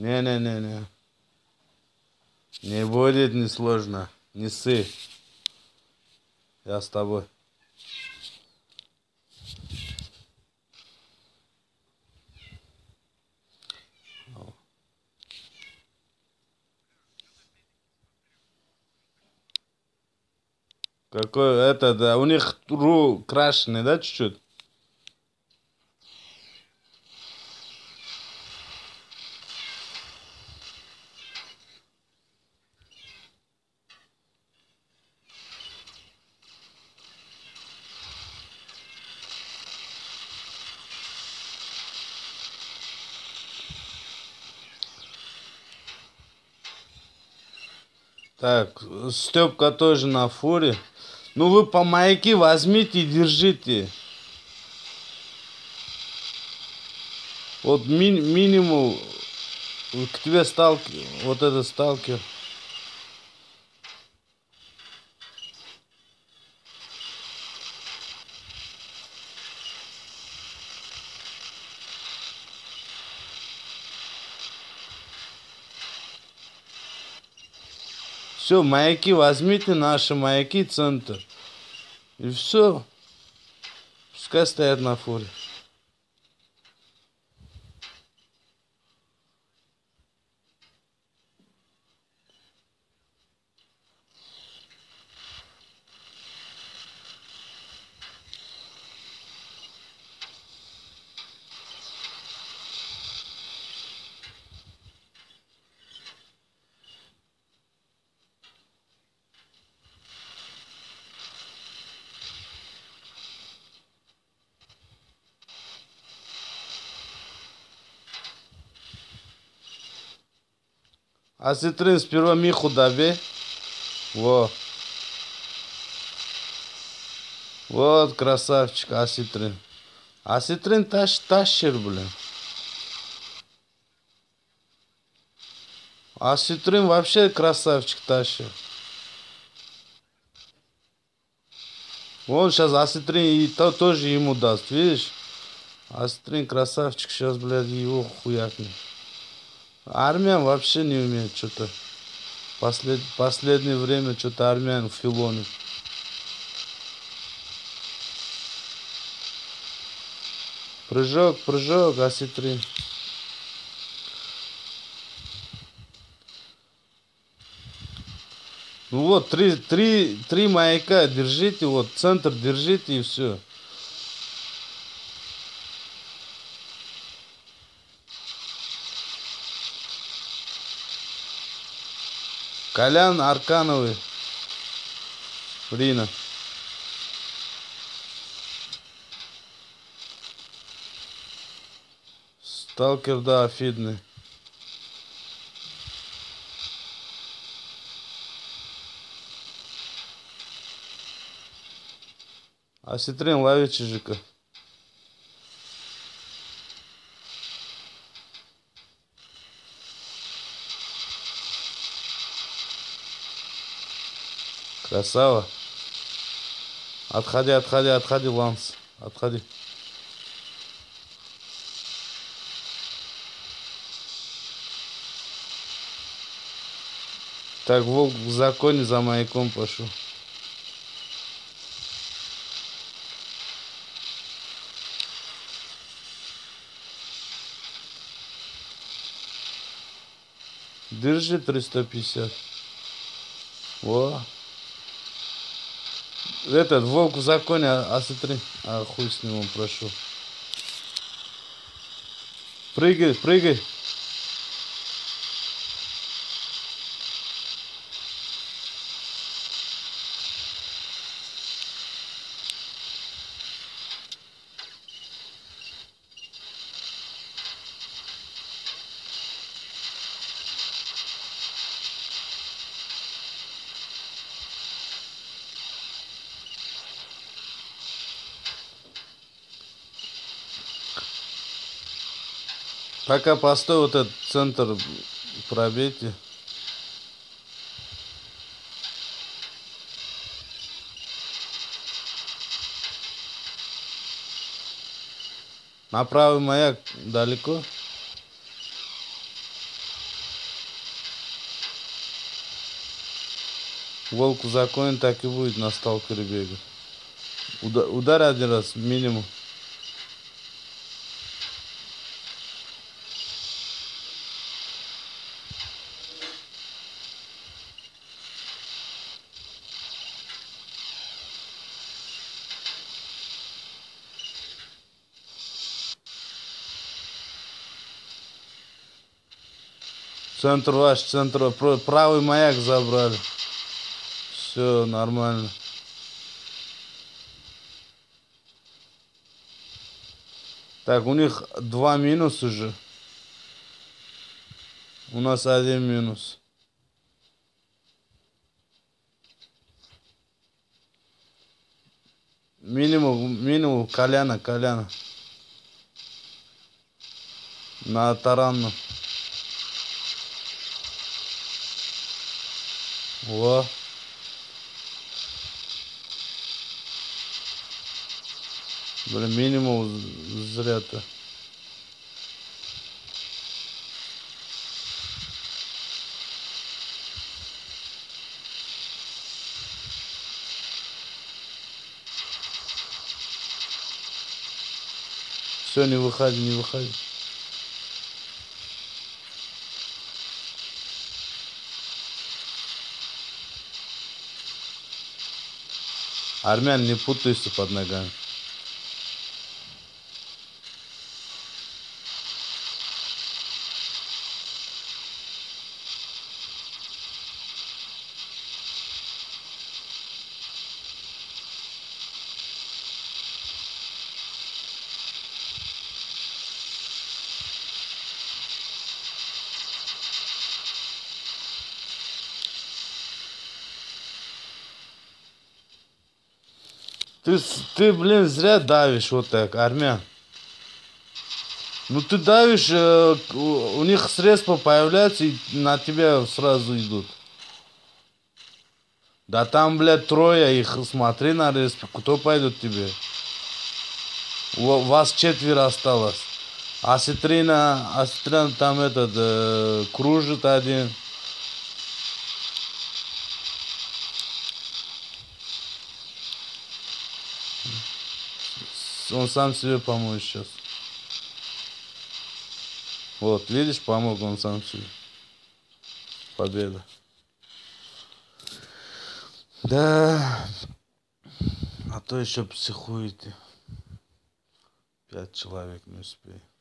Не-не-не-не. Не будет несложно. Не ссы. Я с тобой. Какой это, да, у них ру крашеный, да, чуть-чуть? Так, Степка тоже на фуре. Ну вы по маяки возьмите и держите. Вот минимум к тебе сталкер, вот этот сталкер. Все, маяки возьмите, наши маяки, центр. И все. Пускай стоят на фуре. Аситрин, сперва Миху добей. Во. Вот красавчик Аситрин. Аситрин тащер, блин. Аситрин вообще красавчик тащер. Вон сейчас Аситрин и то тоже ему даст, видишь? Аситрин красавчик, сейчас, блядь, его хуякнет. Армян вообще не умеет что-то. Последнее время что-то армян филонит. Прыжок, Аситрин. Ну вот, три маяка держите, вот, центр держите и все. Колян Аркановый. Рина. Сталкер, да, фидный. Аситрин, лови чижика. Красава. Отходи, Ланс. Отходи. Так, волк в законе за маяком пошел. Держи 350. Во. Этот волк в законе, Аситрин. А хуй с ним, он прошел. Прыгай. Пока постой, вот этот центр пробейте. На правый маяк далеко. Волк узаконен, так и будет на сталкере бегать. Удар один раз, минимум. Центр ваш, центр, правый маяк забрали. Все нормально. Так, у них 2 минуса уже. У нас 1 минус. Минимум, Коляна. На таранну. Во. Блин, минимум зря-то. Все, не выходи. Армян, не путайся под ногами. Ты, блин, зря давишь вот так, армян. Ну ты давишь, у них средства появляются и на тебя сразу идут. Да там, блядь, 3 их, смотри на респе, кто пойдет тебе? Вас 4 осталось. Аситрина там кружит один. Он сам себе поможет сейчас. Вот, видишь, помог он сам себе. Победа. Да. А то еще психуете. 5 человек не успеет.